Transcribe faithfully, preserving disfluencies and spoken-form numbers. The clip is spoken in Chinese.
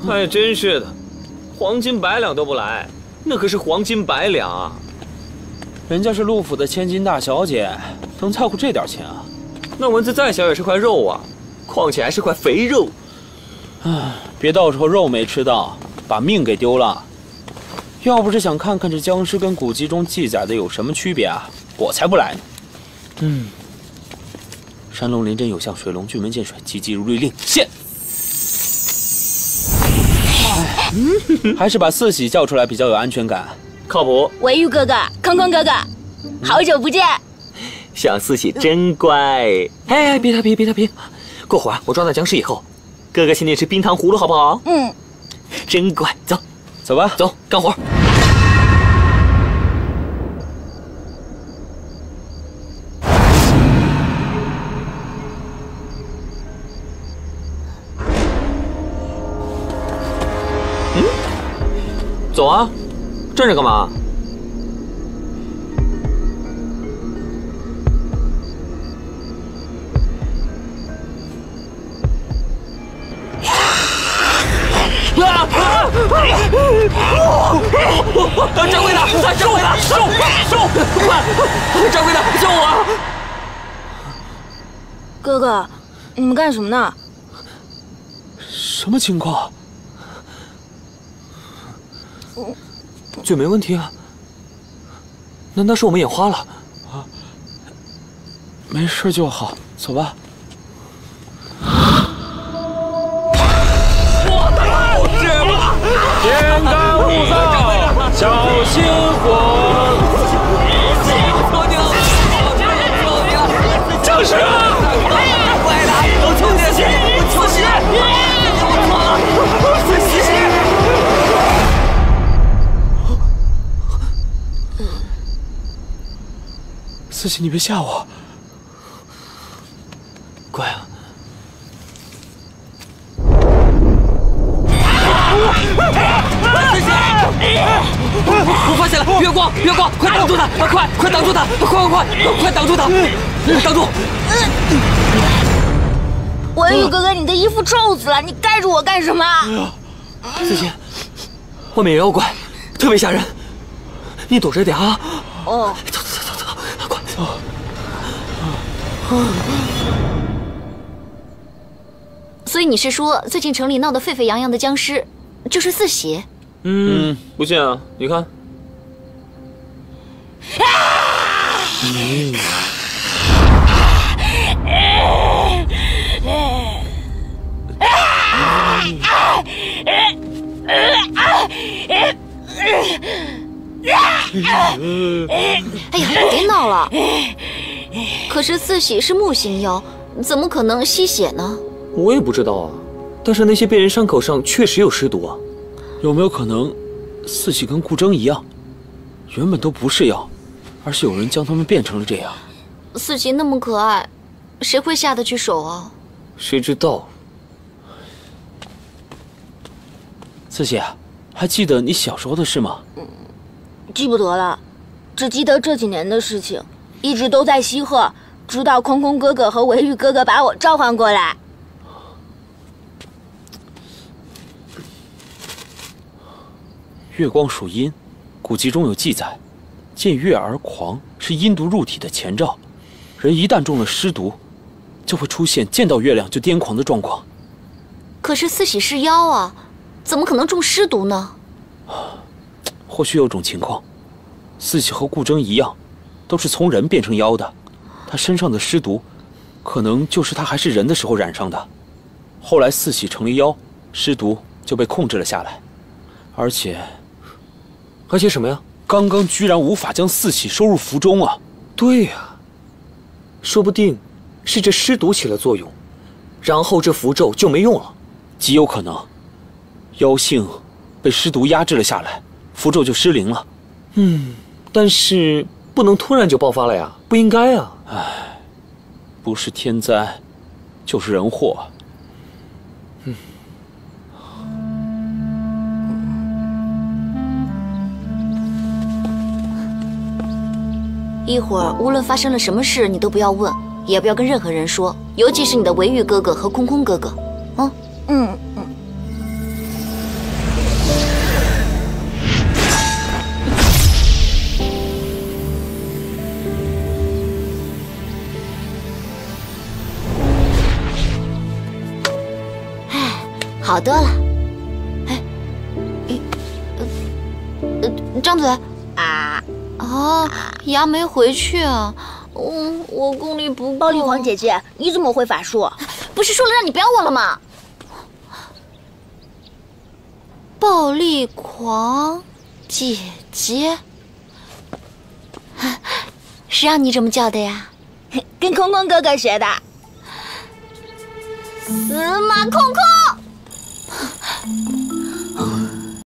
哎，真是的，黄金百两都不来，那可是黄金百两啊！ 人家是陆府的千金大小姐，能在乎这点钱啊？ 那蚊子再小也是块肉啊，况且还是块肥肉。 唉，别到时候肉没吃到，把命给丢了。要不是想看看这僵尸跟古籍中记载的有什么区别啊，我才不来呢。嗯。山龙临阵有象，水龙巨门见水，急急如律令，现。哎，还是把四喜叫出来比较有安全感。 靠谱。 维玉哥哥，空空哥哥，好久不见。 小四喜真乖。哎，别调皮，别调皮。过会儿我抓到僵尸以后，哥哥请你吃冰糖葫芦，好不好？ 嗯。 真乖，走， 走吧， 走，干活。嗯，走啊，站着干嘛？啊啊！掌柜的，掌柜的，救救！快，掌柜的，救我！ 哥哥，你们干什么呢？ 什么情况？ 嘴没问题啊？难道是我们眼花了？ 啊，没事就好，走吧。天干物燥，小心火！僵尸啊！ 快来！我求你，我求你！我错了，四喜！ 四喜，你别吓我。 乖啊！我发现了，月光，月光，快挡住他！快，快挡住他！快快快，快挡住他！挡住！ 文宇哥哥，你的衣服臭死了，你盖住我干什么？ 四喜，外面有妖怪，特别吓人，你躲着点啊！ 哦， 走走走走走，快走！ 所以你是说，最近城里闹得沸沸扬扬的僵尸，就是四喜？ 嗯，不信啊，你看。嗯。 哎呀，别闹了！可是四喜是木星妖，怎么可能吸血呢？ 我也不知道啊，但是那些病人伤口上确实有尸毒啊。 有没有可能，四喜跟顾铮一样，原本都不是妖，而是有人将他们变成了这样？ 四喜那么可爱，谁会下得去手啊？ 谁知道？ 四喜，还记得你小时候的事吗？ 嗯，记不得了，只记得这几年的事情，一直都在西鹤，直到空空哥哥和维玉哥哥把我召唤过来。 月光属阴，古籍中有记载，见月而狂是阴毒入体的前兆。人一旦中了尸毒，就会出现见到月亮就癫狂的状况。 可是四喜是妖啊，怎么可能中尸毒呢？ 或许有种情况，四喜和顾铮一样，都是从人变成妖的。他身上的尸毒，可能就是他还是人的时候染上的。后来四喜成了妖，尸毒就被控制了下来，而且。 而且什么呀？ 刚刚居然无法将四喜收入符中啊！ 对呀、啊，说不定是这尸毒起了作用，然后这符咒就没用了。 极有可能，妖性被尸毒压制了下来，符咒就失灵了。 嗯，但是不能突然就爆发了呀，不应该啊！ 唉，不是天灾，就是人祸。嗯。 一会儿无论发生了什么事，你都不要问，也不要跟任何人说，尤其是你的维玉哥哥和空空哥哥。嗯嗯嗯。 好多了。哎，呃，张嘴啊！ 啊，牙没回去啊。嗯，我功力不够。 暴力狂姐姐，你怎么会法术？ 不是说了让你不要我了吗？暴力狂姐姐，是让你这么叫的呀？ 跟空空哥哥学的。 司马空空。